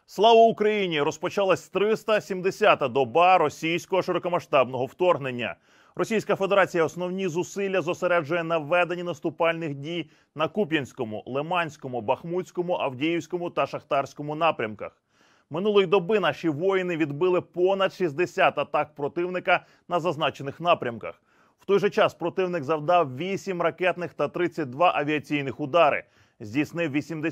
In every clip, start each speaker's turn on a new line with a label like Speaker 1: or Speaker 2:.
Speaker 1: Слава Україні! Розпочалась 370-та доба російського широкомасштабного вторгнення. Російська Федерація основні зусилля зосереджує на веденні наступальних дій на Куп'янському, Лиманському, Бахмутському, Авдіївському та Шахтарському напрямках. Минулої доби наші воїни відбили понад 60 атак противника на зазначених напрямках. В той же час противник завдав 8 ракетних та 32 авіаційних удари. Здійснив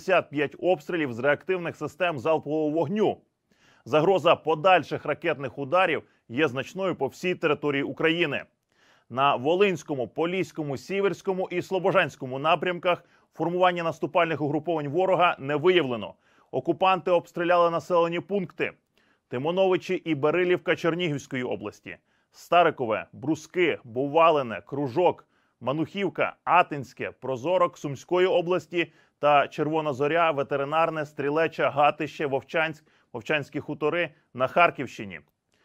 Speaker 1: 85 обстрілів з реактивних систем залпового вогню. Загроза подальших ракетних ударів є значною по всій території України. На Волинському, Поліському, Сіверському і Слобожанському напрямках формування наступальних угруповань ворога не виявлено. Окупанти обстріляли населені пункти Тимоновичі і Берилівка Чернігівської області, Старикове, Бруски, Бувалине, Кружок, Манухівка, Атинське, Прозорок Сумської області та Червона Зоря, Ветеринарне, Стрілеча, Гатище, Вовчанськ, Вовчанські хутори на Харківщині.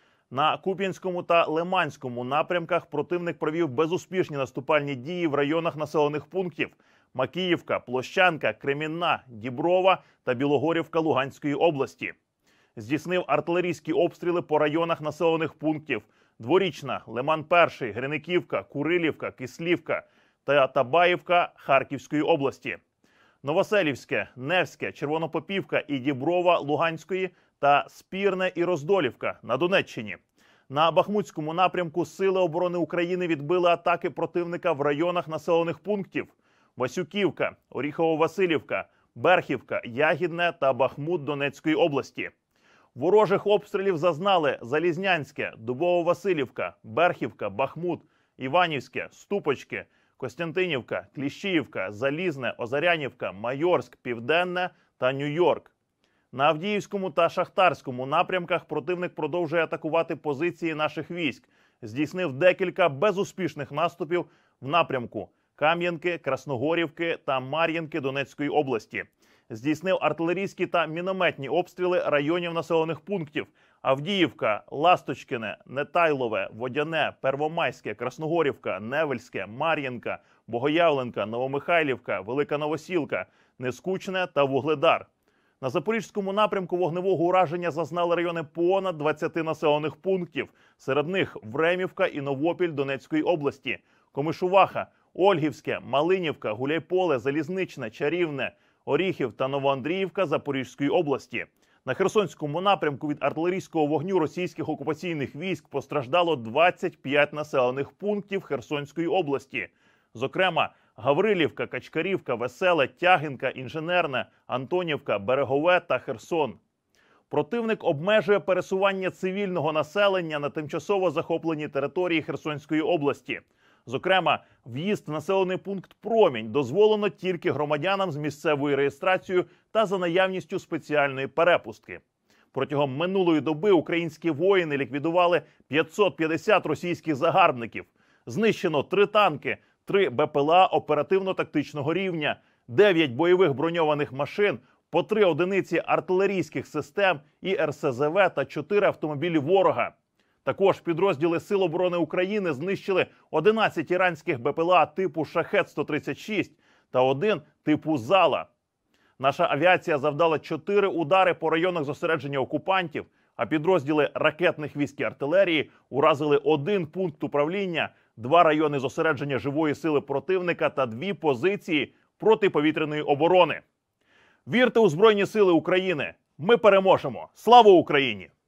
Speaker 1: На Куп'янському та Лиманському напрямках противник провів безуспішні наступальні дії в районах населених пунктів Макіївка, Площанка, Кремінна, Діброва та Білогорівка Луганської області. Здійснив артилерійські обстріли по районах населених пунктів Дворічна, Лиман-1, Гриниківка, Курилівка, Кислівка та Табаївка Харківської області. Новоселівське, Невське, Червонопопівка і Діброва Луганської та Спірне і Роздолівка на Донеччині. На Бахмутському напрямку Сили оборони України відбили атаки противника в районах населених пунктів Васюківка, Оріхово-Василівка, Берхівка, Ягідне та Бахмут Донецької області. Ворожих обстрілів зазнали Залізнянське, Дубово-Василівка, Берхівка, Бахмут, Іванівське, Ступочки, Костянтинівка, Кліщіївка, Залізне, Озарянівка, Майорськ, Південне та Нью-Йорк. На Авдіївському та Шахтарському напрямках противник продовжує атакувати позиції наших військ. Здійснив декілька безуспішних наступів в напрямку Кам'янки, Красногорівки та Мар'їнки Донецької області. Здійснив артилерійські та мінометні обстріли районів населених пунктів Авдіївка, Ласточкине, Нетайлове, Водяне, Первомайське, Красногорівка, Невельське, Мар'їнка, Богоявленка, Новомихайлівка, Велика Новосілка, Нескучне та Вугледар. На Запорізькому напрямку вогневого ураження зазнали райони понад 20 населених пунктів. Серед них Времівка і Новопіль Донецької області, Комишуваха, Ольгівське, Малинівка, Гуляйполе, Залізничне, Чарівне, Оріхів та Новоандріївка Запорізької області. На Херсонському напрямку від артилерійського вогню російських окупаційних військ постраждало 25 населених пунктів Херсонської області. Зокрема, Гаврилівка, Качкарівка, Веселе, Тягинка, Інженерне, Антонівка, Берегове та Херсон. Противник обмежує пересування цивільного населення на тимчасово захопленій території Херсонської області. Зокрема, в'їзд в населений пункт Промінь дозволено тільки громадянам з місцевою реєстрацією та за наявністю спеціальної перепустки. Протягом минулої доби українські воїни ліквідували 550 російських загарбників. Знищено 3 танки, 3 БПЛА оперативно-тактичного рівня, 9 бойових броньованих машин, по 3 одиниці артилерійських систем і РСЗВ та 4 автомобілі ворога. Також підрозділи Сил оборони України знищили 11 іранських БПЛА типу «Шахет-136» та 1 типу «Зала». Наша авіація завдала 4 удари по районах зосередження окупантів, а підрозділи ракетних військ і артилерії уразили 1 пункт управління, 2 райони зосередження живої сили противника та 2 позиції протиповітряної оборони. Вірте у Збройні Сили України! Ми переможемо! Слава Україні!